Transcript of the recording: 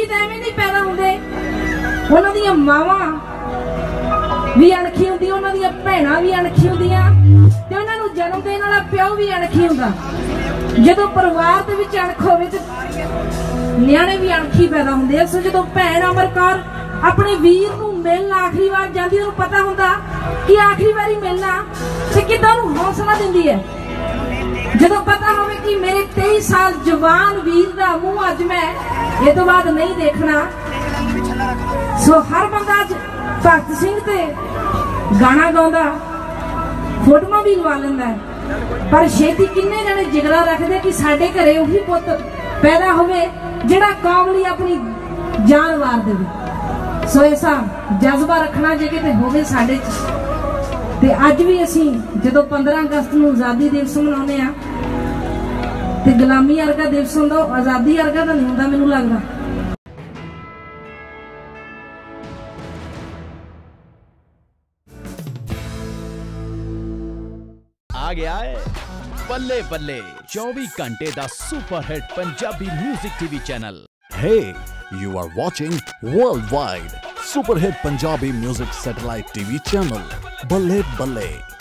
अणखी तो एवें नहीं पैदा होंदे, उन्हां दीयां मावां भी अणखी हुंदी, उन्हां दीयां भैणां भी अणखी हुंदियां ते उन्हां नूं जन्म देण वाला प्यो भी अणखी हुंदा। जदों परिवार दे विच अणख होवे ते नियाणे भी अणखी पैदा हुंदे। सो जदों भैण अमर कौर अपने वीर नूं मिलण आखिरी वार जांदी, उहनूं पता हुंदा कि आखिरी वारी मिलना ते किदां उहनूं हौसला दिंदी है। जदों पता होवे कि मेरे 23 साल जवान वीर दा मूंह अज मैं ये तो बाद नहीं देखना, सो हर बंदा अज भगत सिंह ते गाना गाउंदा, फोटोआं भी लवा लैंदा है, पर छेती किन्ने जने जिगरा रखदे कि साडे घरे उही पुੱਤ पैदा होवे जिहड़ा कौम लई अपनी जान वार देवे। सो ऐसा जज्बा रखना जे किते होवे साडे च। ते अज भी असीं जदों 15 अगस्त नूं आज़ादी दिवस मनाउने आ ते गुलामी वर्गा दिवस हुंदा, आज़ादी वर्गा तां नहीं हुंदा मैनूं लगदा। आ गया है बल्ले बल्ले 24 घंटे दा super hit Punjabi music TV channel. Hey, you are watching worldwide super hit Punjabi music satellite TV channel Balle Balle।